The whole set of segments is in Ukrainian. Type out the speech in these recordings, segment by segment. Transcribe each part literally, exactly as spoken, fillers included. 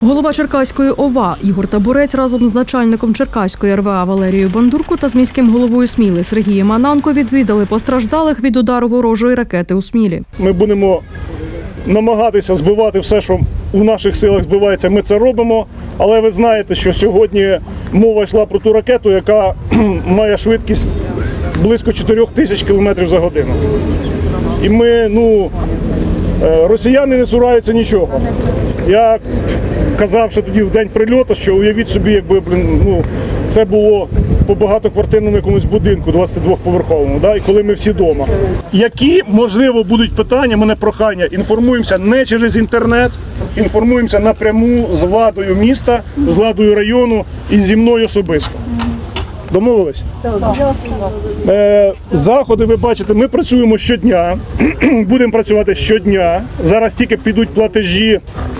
Голова Черкаської ОВА Ігор Табурець разом з начальником Черкаської ер ве а Валерією Бандурко та з міським головою Сміли Сергієм Ананко відвідали постраждалих від удару ворожої ракети у Смілі. Ми будемо намагатися збивати все, що у наших силах збивається, ми це робимо. Але ви знаєте, що сьогодні мова йшла про ту ракету, яка має швидкість близько чотирьох тисяч кілометрів за годину. І ми, ну, росіяни не цураються нічого. Я казав ще тоді в день прильоту, що уявіть собі, якби, ну, це було по багатоквартирному якомусь будинку, двадцятидвоповерховому, да, і коли ми всі вдома. Які, можливо, будуть питання, мене прохання, інформуємося не через інтернет, інформуємося напряму з владою міста, з владою району і зі мною особисто. Домовились? Е, заходи, ви бачите, ми працюємо щодня, будемо працювати щодня. Зараз тільки підуть платежі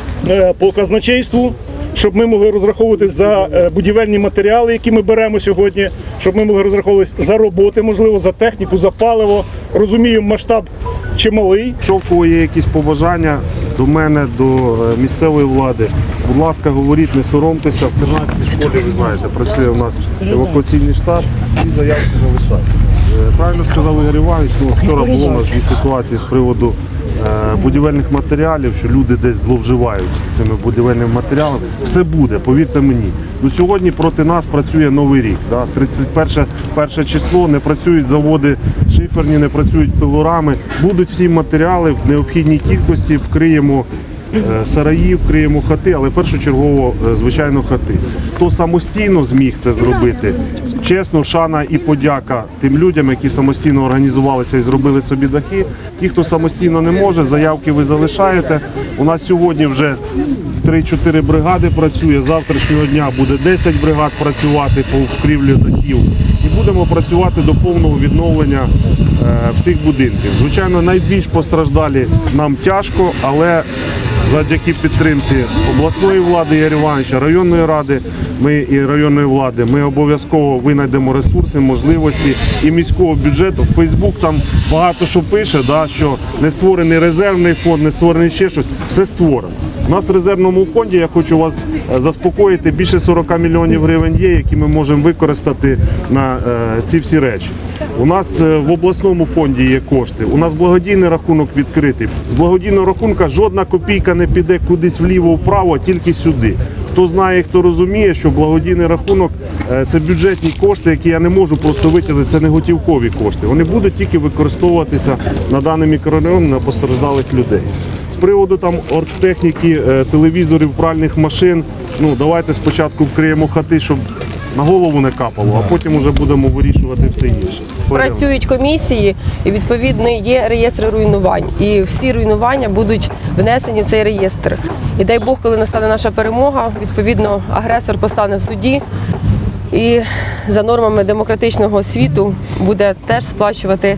е, по казначейству, щоб ми могли розраховувати за е, будівельні матеріали, які ми беремо сьогодні, щоб ми могли розраховувати за роботи, можливо, за техніку, за паливо. Розуміємо, масштаб чималий. Якщо в кого є якісь побажання до мене, до місцевої влади, будь ласка, говоріть, не соромтеся. В тринадцятій школі, ви знаєте, працює у нас евакуаційний штаб, і заявки залишають. Правильно сказав Ігор Іванович, ну, вчора було у нас дві ситуації з приводу е, будівельних матеріалів, що люди десь зловживають цими будівельними матеріалами. Все буде, повірте мені. Ну, сьогодні проти нас працює Новий рік. Да? тридцять перше число, не працюють заводи шиферні, не працюють пилорами. Будуть всі матеріали в необхідній кількості, вкриємо сараї, вкриємо хати, але першочергово, звичайно, хати. Хто самостійно зміг це зробити, чесно, шана і подяка тим людям, які самостійно організувалися і зробили собі дахи. Ті, хто самостійно не може, заявки ви залишаєте. У нас сьогодні вже три-чотири бригади працює, з завтрашнього дня буде десять бригад працювати по вкрівлі дахів. І будемо працювати до повного відновлення е, всіх будинків. Звичайно, найбільш постраждалі нам тяжко, але завдяки підтримці обласної влади Ігоря Івановича, районної ради, ми і районної влади, ми обов'язково винайдемо ресурси, можливості і міського бюджету. Фейсбук там багато що пише, да, що не створений резервний фонд, не створений ще щось, все створено. У нас в резервному фонді, я хочу вас заспокоїти, більше сорок мільйонів гривень є, які ми можемо використати на е, ці всі речі. У нас в обласному фонді є кошти, у нас благодійний рахунок відкритий. З благодійного рахунка жодна копійка не піде кудись вліво-вправо, а тільки сюди. Хто знає, хто розуміє, що благодійний рахунок – це бюджетні кошти, які я не можу просто витягнути, це не готівкові кошти. Вони будуть тільки використовуватися на даний мікрорайон, на постраждалих людей. З приводу там оргтехніки, телевізорів, пральних машин, ну давайте спочатку вкриємо хати, щоб на голову не капало, а потім вже будемо вирішувати все інше. Працюють комісії і, відповідно, є реєстри руйнувань. І всі руйнування будуть внесені в цей реєстр. І дай Бог, коли настане наша перемога, відповідно, агресор постане в суді і за нормами демократичного світу буде теж сплачувати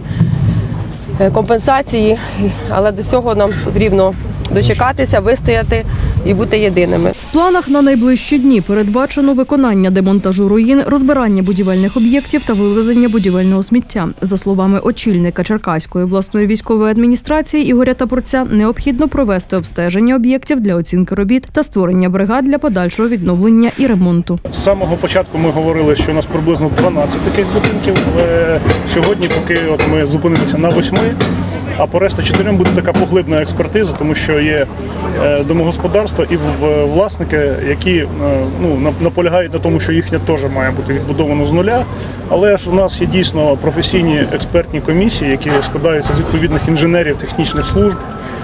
компенсації. Але до цього нам потрібно дочекатися, вистояти і бути єдиними. В планах на найближчі дні передбачено виконання демонтажу руїн, розбирання будівельних об'єктів та вивезення будівельного сміття. За словами очільника Черкаської обласної військової адміністрації Ігоря Табурця, необхідно провести обстеження об'єктів для оцінки робіт та створення бригад для подальшого відновлення і ремонту. З самого початку ми говорили, що у нас приблизно дванадцять таких будинків, але сьогодні, поки от ми зупинилися на восьми, а по решту чотирьом буде така поглиблена експертиза, тому що є домогосподарства і власники, які ну, наполягають на тому, що їхня теж має бути відбудовано з нуля. Але ж у нас є дійсно професійні експертні комісії, які складаються з відповідних інженерів, технічних служб.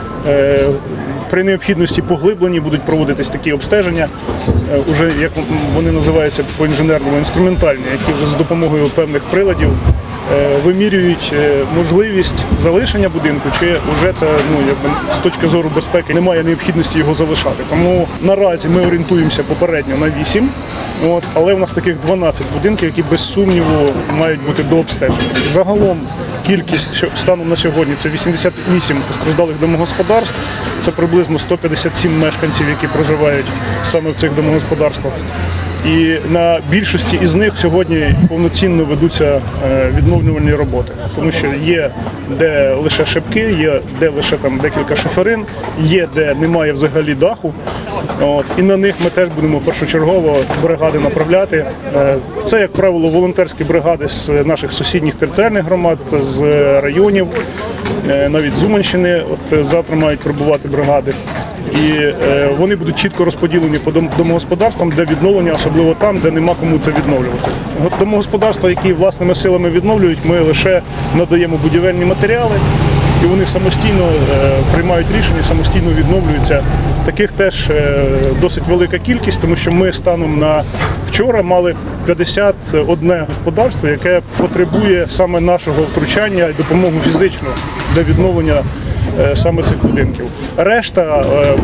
При необхідності поглиблені будуть проводитись такі обстеження, уже як вони називаються по-інженерному, інструментальні, які вже з допомогою певних приладів вимірюють можливість залишення будинку, чи вже це, ну, якби, з точки зору безпеки немає необхідності його залишати. Тому наразі ми орієнтуємося попередньо на вісім, от, але в нас таких дванадцять будинків, які без сумніву мають бути до обстеження. Загалом кількість станом на сьогодні – це вісімдесят вісім постраждалих домогосподарств, це приблизно сто п'ятдесят сім мешканців, які проживають саме в цих домогосподарствах. І на більшості із них сьогодні повноцінно ведуться відновлювальні роботи, тому що є де лише шибки, є де лише там декілька шиферин, є де немає взагалі даху. От, і на них ми теж будемо першочергово бригади направляти. Це, як правило, волонтерські бригади з наших сусідніх територіальних громад, з районів, навіть з Уманщини. От завтра мають прибувати бригади. І е, вони будуть чітко розподілені по дом, домогосподарствам, де відновлення, особливо там, де нема кому це відновлювати. Домогосподарства, які власними силами відновлюють, ми лише надаємо будівельні матеріали, і вони самостійно е, приймають рішення, самостійно відновлюються. Таких теж е, досить велика кількість, тому що ми станом на вчора мали п'ятдесят одне господарство, яке потребує саме нашого втручання і допомоги фізичну для відновлення саме цих будинків. Решта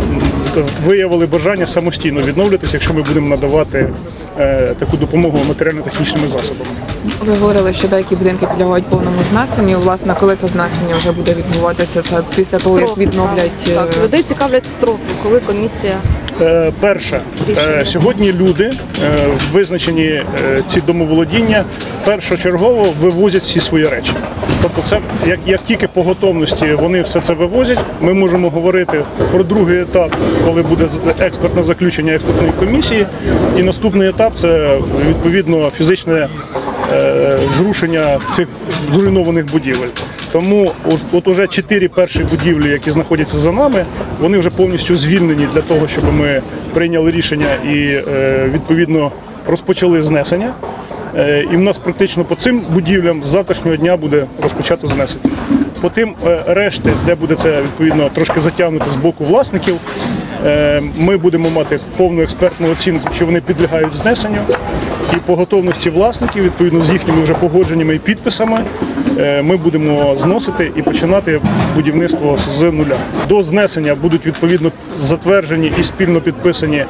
виявили бажання самостійно відновлюватися, якщо ми будемо надавати таку допомогу матеріально-технічними засобами. Ви говорили, що деякі будинки підлягають повному знесенню. Власне, коли це знесення вже буде відбуватися? Це після того, як відновлять? Так, людей цікавлять строки, коли комісія. Перше, сьогодні люди, визначені ці домоволодіння, першочергово вивозять всі свої речі. Тобто це, як, як тільки по готовності вони все це вивозять, ми можемо говорити про другий етап, коли буде експертне заключення експертної комісії. І наступний етап – це, відповідно, фізичне е, зрушення цих зруйнованих будівель. Тому от уже чотири перші будівлі, які знаходяться за нами, вони вже повністю звільнені для того, щоб ми прийняли рішення і, е, відповідно, розпочали знесення. І в нас практично по цим будівлям з завтрашнього дня буде розпочато знесення. По тим решти, де буде це відповідно трошки затягнути з боку власників, ми будемо мати повну експертну оцінку, чи вони підлягають знесенню. І по готовності власників, відповідно з їхніми вже погодженнями і підписами, ми будемо зносити і починати будівництво з нуля. До знесення будуть відповідно затверджені і спільно підписані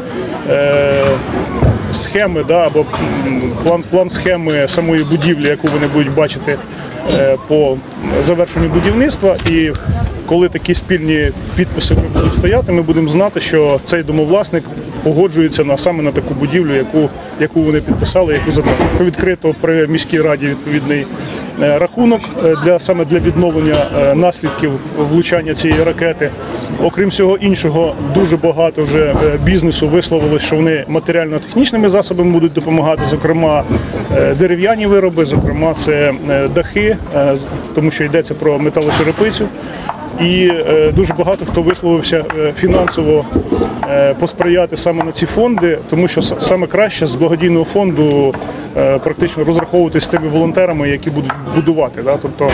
схеми, да, або план, план схеми самої будівлі, яку вони будуть бачити е, по завершенню будівництва. І коли такі спільні підписи будуть стояти, ми будемо знати, що цей домовласник погоджується на саме на таку будівлю, яку, яку вони підписали, яку затвердили. Відкрито при міській раді відповідний е, рахунок для саме для відновлення е, наслідків влучання цієї ракети. Окрім всього іншого, дуже багато вже бізнесу висловили, що вони матеріально-технічними засобами будуть допомагати, зокрема дерев'яні вироби, зокрема це дахи, тому що йдеться про металочерепицю. І дуже багато хто висловився фінансово посприяти саме на ці фонди, тому що саме краще з благодійного фонду практично розраховуватися з тими волонтерами, які будуть будувати. Тобто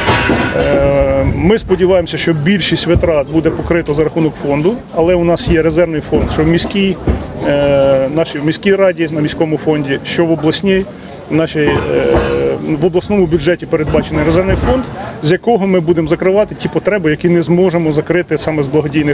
ми сподіваємося, що більшість витрат буде покрито за рахунок фонду, але у нас є резервний фонд, що в міській, нашій міській раді, на міському фонді, що в обласній. Нашій, в обласному бюджеті передбачений резервний фонд, з якого ми будемо закривати ті потреби, які не зможемо закрити саме з благодійних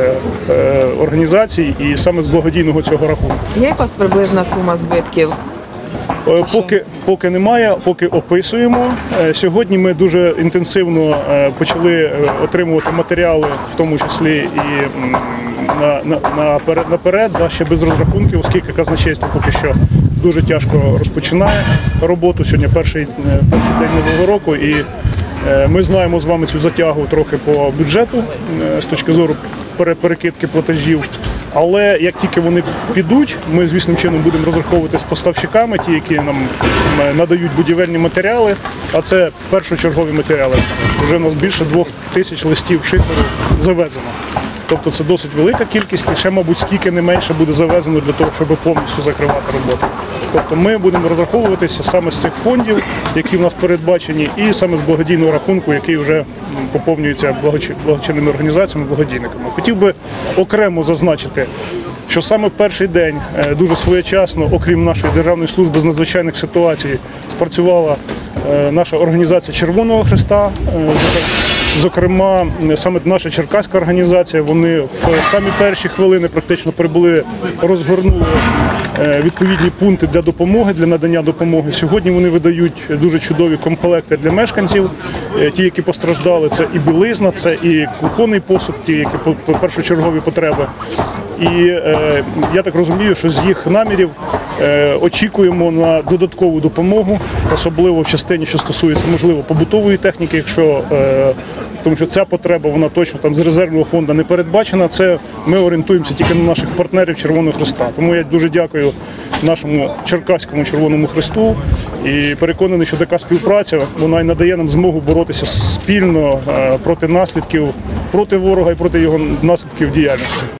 організацій і саме з благодійного цього рахунку. Є якась приблизна сума збитків? Поки, поки немає, поки описуємо. Сьогодні ми дуже інтенсивно почали отримувати матеріали, в тому числі і на, на, наперед, наперед, да, ще без розрахунків, оскільки казначейство поки що дуже тяжко розпочинає роботу. Сьогодні перший, перший день Нового року, і ми знаємо з вами цю затягу трохи по бюджету з точки зору перекидки платежів. Але як тільки вони підуть, ми, звісним чином, будемо розраховувати з поставщиками, ті, які нам надають будівельні матеріали, а це першочергові матеріали. Вже у нас більше двох тисяч листів шиферу завезено. Тобто це досить велика кількість, і ще, мабуть, скільки не менше буде завезено для того, щоб повністю закривати роботу. Тобто ми будемо розраховуватися саме з цих фондів, які в нас передбачені, і саме з благодійного рахунку, який вже поповнюється благочинними організаціями, благодійниками. Хотів би окремо зазначити, що саме в перший день дуже своєчасно, окрім нашої Державної служби з надзвичайних ситуацій, спрацювала наша організація Червоного Хреста. Зокрема, саме наша черкаська організація, вони в самі перші хвилини практично прибули, розгорнули відповідні пункти для допомоги, для надання допомоги. Сьогодні вони видають дуже чудові комплекти для мешканців. Ті, які постраждали, це і білизна, це і кухонний посуд, ті, які першочергові потреби. І е, я так розумію, що з їх намірів Е, очікуємо на додаткову допомогу, особливо в частині, що стосується, можливо, побутової техніки, якщо, е, тому що ця потреба, вона точно там з резервного фонду не передбачена. Це ми орієнтуємося тільки на наших партнерів Червоного Хреста. Тому я дуже дякую нашому Черкаському Червоному Хресту і переконаний, що така співпраця, вона й надає нам змогу боротися спільно е, проти наслідків, проти ворога і проти його наслідків діяльності.